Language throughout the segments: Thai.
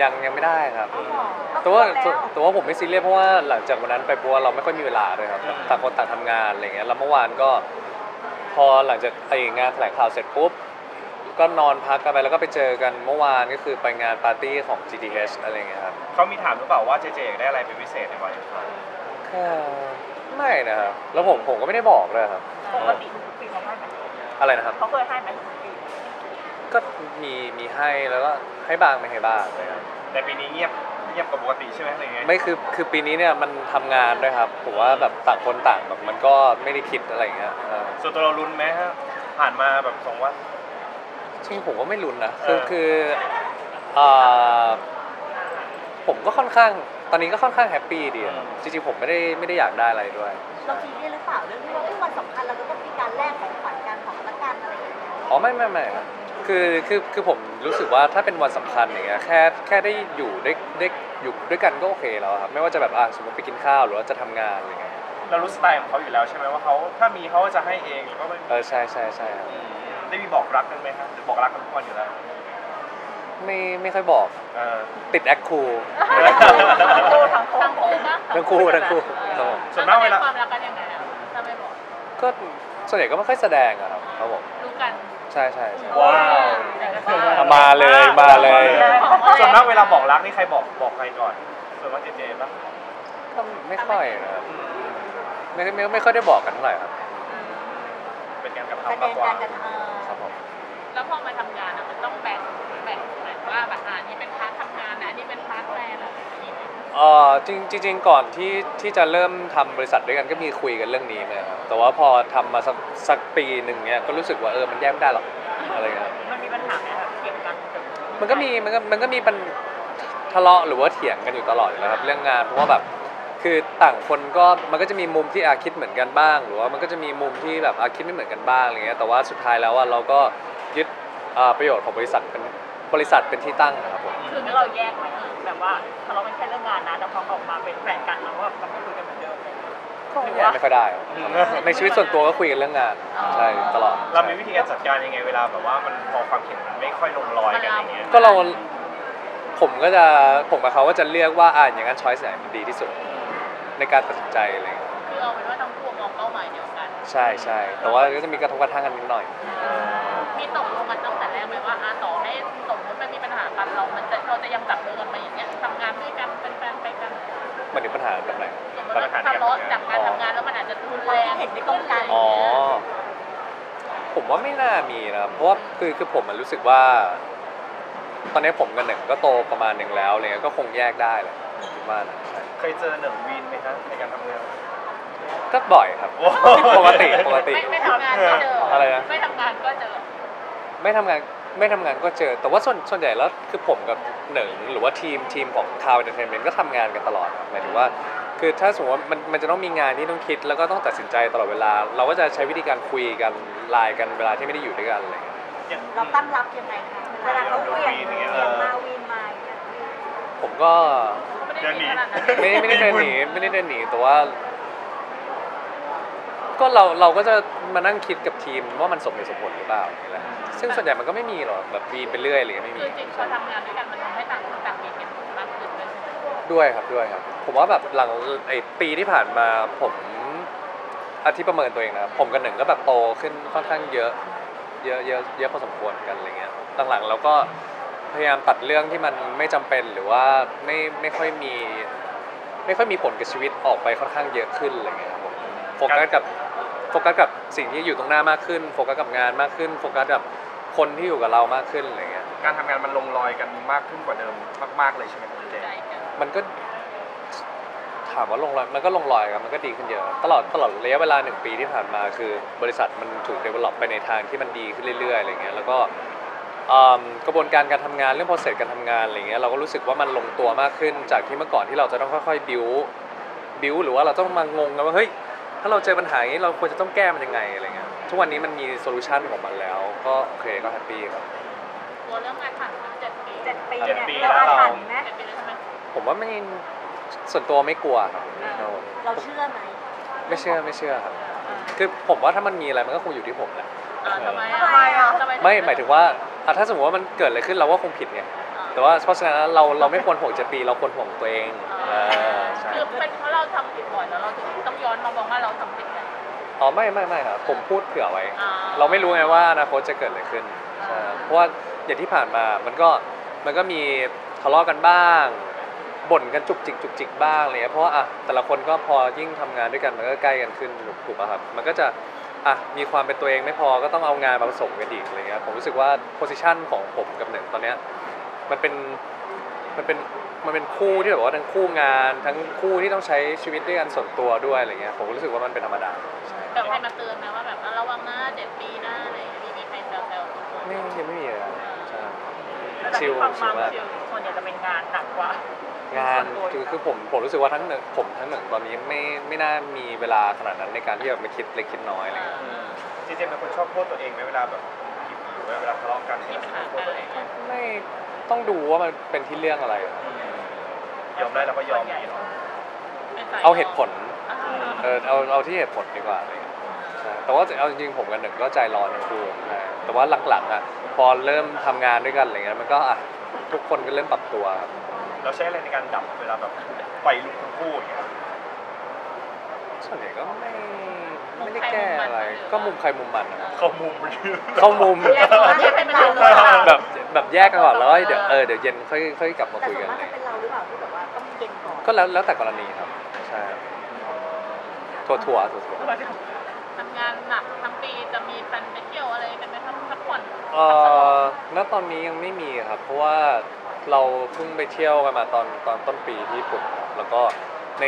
ยังไม่ได้ครับแต่ว่าผมไม่ซีเรียสเพราะว่าหลังจากวันนั้นไปปัวเราไม่ค่อยมีเวลาเลยครับต่างคนต่างทำงานอะไรเงี้ยแล้วเมื่อวานก็พอหลังจากงานแถลงข่าวเสร็จปุ๊บก็นอนพักกันไปแล้วก็ไปเจอกันเมื่อวานก็คือไปงานปาร์ตี้ของ GTH อะไรเงี้ยครับเขามีถามหรือเปล่าว่าเจเจอยากได้อะไรเป็นพิเศษในวันนี้ไม่นะครับแล้วผมก็ไม่ได้บอกเลยครับปกติทุกปีเขาให้ไหมอะไรนะครับเขาเคยให้ไหมทุกปีก็มีให้แล้วก็ให้บ้างไม่ให้บ้างเลยครับแต่ปีนี้เงียบกว่าปกติใช่ไหมอะไรเงี้ยไม่คือปีนี้เนี่ยมันทำงานด้วยครับผมว่าแบบต่างคนต่างแบบมันก็ไม่ได้คิดอะไรอย่างเงี้ยส่วนตัวเราลุ้นไหมฮะผ่านมาแบบ2 วันจริงผมก็ไม่ลุ้นนะคือผมก็ค่อนข้างตอนนี้ก็ค่อนข้างแฮปปี้ดีจริงๆผมไม่ได้อยากได้อะไรด้วยเราซีเรียสหรือเปล่าเรื่องที่ว่าวันสำคัญเราก็ต้องมีการแลกของขวัญกันของละกันอะไรอย่างเงี้ยอ๋อไม่ครับคือผมรู้สึกว่าถ้าเป็นวันสำคัญอย่างเงี้ยแค่ได้อยู่ได้อยู่ด้วยกันก็โอเคแล้วครับไม่ว่าจะแบบสมมติไปกินข้าวหรือว่าจะทำงานอะไรเงี้ยเรารู้สไตล์ของเขาอยู่แล้วใช่ไหมว่าเขาถ้ามีเขาจะให้เองหรือว่าไม่ใช่ครับได้มีบอกรักกันไหมครับหรือบอกรักกันทุกวันอยู่แล้วไม่ค่อยบอกติดแอคคูทั้งคู่นะทั้งคู่ส่วนมากเวลาความรักกันยังไงถ้าไม่บอกก็ส่วนใหญ่ก็ไม่ค่อยแสดงอะครับผมรู้กันใช่ว้าวมาเลยส่วนมากเวลาบอกรักนี่ใครบอกใครก่อนส่วนมากเจป่ะก็ไม่ค่อยนะครับไม่ค่อยได้บอกกันเท่าไหร่ครับเป็นการกระทำมากกว่าครับผมแล้วพอมาทำงานมันต้องแบ่งว่าแบบนี่เป็นพาร์ททำงานนะนี่เป็นพาร์ทแฟนอะไรอย่างเงี้ยจริงก่อนที่จะเริ่มทำบริษัทด้วยกันก็มีคุยกันเรื่องนี้นะครับแต่ว่าพอทำมาสักปีหนึ่งเนี่ยก็รู้สึกว่ามันแยกไม่ได้หรอกอะไรเงี้ยมันมีปัญหาไหมครับเกี่ยวกันมันก็มีปัญทะเลาะหรือว่าเถียงกันอยู่ตลอดอยู่แล้วครับเรื่องงานเพราะว่าแบบคือต่างคนก็มันก็จะมีมุมที่คิดเหมือนกันบ้างหรือว่ามันก็จะมีมุมที่แบบคิดไม่เหมือนกันบ้างอะไรเงี้ยแต่ว่าสุดท้ายแล้วเราก็ยึดประโยชน์ของบริษัทเป็นที่ตั้งนะครับผมคือเราแยกไหมแบบว่าทะเลาะกันแค่เรื่องงานนะแต่พอออกมาเป็นแฟนกันเราก็แบบไม่คุยกันเหมือนเดิมไม่ค่อยได้ในชีวิตส่วนตัวก็คุยกันเรื่องงานใช่ตลอดเรามีวิธีการจัดการยังไงเวลาแบบว่ามันพอความเห็นมันไม่ค่อยลงรอยกันอย่างเงี้ยก็ผมกับเขาก็จะเลือกว่าอย่างนั้นช้อยส์ไหนมันดีที่สุดในการตัดสินใจอะไรคือเอาเป็นว่าทั้งคู่มองเป้าหมายเดียวกันใช่แต่ว่าก็จะมีกระทบกระทั่งกันนิดหน่อยมีตกลงกันตั้งแต่แรกไหมว่าต่อให้สมมติมันมีปัญหากันเราจะยังจับมือกันมาอย่างเงี้ยทำงานด้วยกันเป็นแฟนไปกันมันมีปัญหาแบบไหนปัญหาทะเลาะจากการทำงานแล้วมันอาจจะรุนแรงเห็นไม่ตรงกันผมว่าไม่น่ามีนะเพราะว่าคือผมรู้สึกว่าตอนนี้ผมกับหนึ่งก็โตประมาณหนึ่งแล้วอะไรเงี้ยก็คงแยกได้แหละว่านะเคยเจอหนึ่งวีนไหมครับในการทำงานก็บ่อยครับปกติไม่ทำงานก็เจออะไรนะไม่ทำงานก็เจอไม่ทำงานก็เจอแต่ว่าส่วนใหญ่แล้วคือผมกับหนึ่งหรือว่าทีมของคาวเอนเตอร์เทนเมนต์ก็ทำงานกันตลอดหมายถึงว่าคือถ้าสมมติว่ามันจะต้องมีงานที่ต้องคิดแล้วก็ต้องตัดสินใจตลอดเวลาเราก็จะใช้วิธีการคุยกันไลน์กันเวลาที่ไม่ได้อยู่ด้วยกันอะไรอย่างเงี้ยเราตั้งรับยังไงคะเวลาเขาคุยมาวีนมาผมก็ไม่ได้เดินหนีแต่ว่าก็เราก็จะมานั่งคิดกับทีมว่ามันสมเหตุสมผลหรือเปล่านี่แหละซึ่งส่วนใหญ่มันก็ไม่มีหรอกแบบวีนไปเรื่อยอะไรไม่มีจริงๆพอทำงานด้วยกันมันทำให้ต่างคนต่างมีเหตุผลมากขึ้นด้วยครับผมว่าแบบหลังปีที่ผ่านมาผมที่ประเมินตัวเองนะผมกับหนึ่งก็แบบโตขึ้นค่อนข้างเยอะพอสมควรกันอะไรเงี้ยหลังๆเราก็พยายามตัดเรื่องที่มันไม่จำเป็นหรือว่าไม่ค่อยมีผลกับชีวิตออกไปค่อนข้างเยอะขึ้นอะไรเงี้ยครับผมโฟกัสกับสิ่งที่อยู่ตรงหน้ามากขึ้นโฟกัสกับงานมากขึ้นโฟกัสกับคนที่อยู่กับเรามากขึ้นอะไรเงี้ยการทำงานมันลงรอยกันมากขึ้นกว่าเดิมมากๆเลยใช่ไหมครับเจมันก็ถามว่าลงรอยมันก็ลงรอยครับมันก็ดีขึ้นเยอะตลอดระยะเวลา1 ปีที่ผ่านมาคือบริษัทมันถูก develop ไปในทางที่มันดีขึ้นเรื่อยๆอะไรเงี้ยแล้วก็กระบวนการทำงานเรื่อง process การทำงานอะไรเงี้ยเราก็รู้สึกว่ามันลงตัวมากขึ้นจากที่เมื่อก่อนที่เราจะต้องค่อยๆ build หรือว่าเราต้องมางงกันว่าเฮ้ยถ้าเราเจอปัญหาอย่างนี้เราควรจะต้องแก้มันยังไงอะไรเงี้ยทุกวันนี้มันมีโซลูชันของมันแล้วก็โอเคก็แฮปปี้ครับตัวเรื่องงานผ่าน7 ปีแล้วเราผมว่าไม่ส่วนตัวไม่กลัวครับเราเชื่อไหมไม่เชื่อครับคือผมว่าถ้ามันมีอะไรมันก็คงอยู่ที่ผมแหละทำไมไม่หมายถึงว่าถ้าสมมติว่ามันเกิดอะไรขึ้นเราก็คงผิดไงแต่ว่าเพราะฉะนั้นเราไม่ควรห่วง7 ปีเราควรห่วงตัวเองใช่คือเป็นเพราะเราทำผิดบ่อยแล้วเราถึงต้องย้อนมามองว่าเราทำผิดไงอ๋อไม่ครับผมพูดเผื่อไว้อ่าเราไม่รู้ไงว่าอนาคตจะเกิดอะไรขึ้นใช่เพราะว่าอย่างที่ผ่านมามันก็มีทะเลาะกันบ้างบ่นกันจุกจิกบ้างอะไรเงี้ยเพราะว่าแต่ละคนก็พอยิ่งทำงานด้วยกันมันก็ใกล้กันขึ้นถูกป่ะครับมันก็จะมีความเป็นตัวเองไม่พอก็ต้องเอางานมาผสมกันอีกอะไรเงี้ยผมรู้สึกว่าโพสิชันของผมกับหนึ่งตอนเนี้ยมันเป็นคู่ที่แบบว่าทั้งคู่งานทั้งคู่ที่ต้องใช้ชีวิตด้วยกันส่วนตัวด้วยอะไรเงี้ยผมรู้สึกว่ามันเป็นธรรมดาใช่แบบใครมาเตือนไหมว่าแบบระวังนะ7 ปีนะอะไรอย่างเงี้ยมีใครแซวๆไม่ยังไม่มีเลยครับใช่แล้วที่ฟังมาส่วนใหญ่จะเป็นงานหนักกว่างานคือผมรู้สึกว่าทั้งหนึ่งตอนนี้ไม่น่ามีเวลาขนาดนั้นในการที่แบบมาคิดเล็กคิดน้อยอะไรเงี้ยจริงๆเป็นคนชอบโทษตัวเองไหมเวลาแบบผิดหรือเวลาทะเลาะกันมีปัญหาโทกัษนตัอะวไรเองเงี้ยไม่ต้องดูว่ามันเป็นที่เรื่องอะไรครับยอมได้แล้วก็ยอมเป็นสายเอาเหตุผลอ่าเอาที่เหตุผลดีกว่าอะไรเงี้ยใช่แต่ว่าเอาจริงๆผมกับหนึ่งก็ใจร้อนทั้งคู่ใช่แต่ว่าหลังๆพอเริ่มทำงานด้วยกันอะไรเงี้ยมันก็ทุกคนก็เริ่มปรับตัวครับเราใช้อะไรในการดับเวลาแบบไฟลุกทั้งคู่อย่างเงี้ยส่วนใหญ่ก็ไม่ได้แก้อะไรก็มุมใครมุมมันนะครับเข้ามุมเข้ามุมแยกให้มันรู้ว่าแบบแยกกันก่อนแล้วก็เดี๋ยวเย็นค่อยกลับมาแต่คุยส่วนกันมากเลยจะเป็นเราหรือเปล่าที่แบบว่าต้องเย็นก่อนก็แล้วแต่กรณีครับใช่ครับถั่วทำงานหนักทั้งปีจะมีแฟนไปเที่ยวอะไรกันไหมครับพักผ่อนณตอนนี้ยังไม่มีครับ เพราะว่าเราเพิ่งไปเที่ยวกันมาตอนต้นปีที่ญี่ปุ่นครับแล้วก็ใน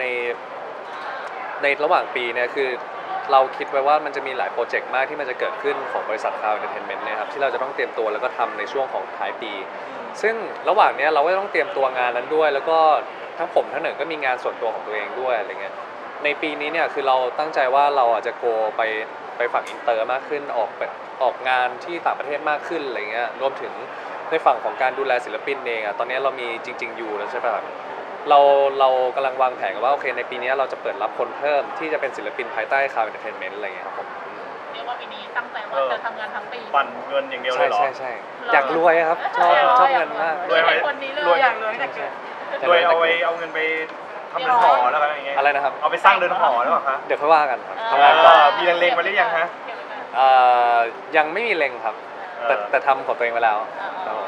ในระหว่างปีเนี่ยคือเราคิดไว้ว่ามันจะมีหลายโปรเจกต์มากที่มันจะเกิดขึ้นของบริษัท Cloud Entertainment เนี่ยครับที่เราจะต้องเตรียมตัวแล้วก็ทำในช่วงของท้ายปี ซึ่งระหว่างเนี้ยเราก็ต้องเตรียมตัวงานนั้นด้วย แล้วก็ทั้งผมทั้งหนึ่งก็มีงานส่วนตัวของตัวเองด้วยอะไรเงี้ยในปีนี้เนี่ยคือเราตั้งใจว่าเราอาจจะโกไปฝั่งอินเตอร์มากขึ้นออกงานที่ต่างประเทศมากขึ้นอะไรเงี้ยรวมถึงในฝั่งของการดูแลศิลปินเองตอนนี้เรามีจริงๆอยู่แล้วใช่ป่ะครับเรากำลังวางแผนกันว่าโอเคในปีนี้เราจะเปิดรับคนเพิ่มที่จะเป็นศิลปินภายใต้ Cloud Entertainment อะไรเงี้ยครับผมเรียกว่าปีนี้ตั้งใจว่าจะทำงานทั้งปีปั่นเงินอย่างเดียวเลยเหรอใช่อยากรวยครับชอบเงินมากรวยไหมคนนี้เลยรวยอย่างเลยแต่เกิดโดยเอาเงินไปทำเรือนหอแล้วกันอย่างเงี้ยอะไรนะครับเอาไปสร้างเรือนหอหรือเปล่าคะเดี๋ยวค่อยว่ากันครับทำงานก่อนมีเล็งๆมาหรือยังฮะยังไม่มีเล็งครับ แต่ทำของตัวเองไปแล้วครับผม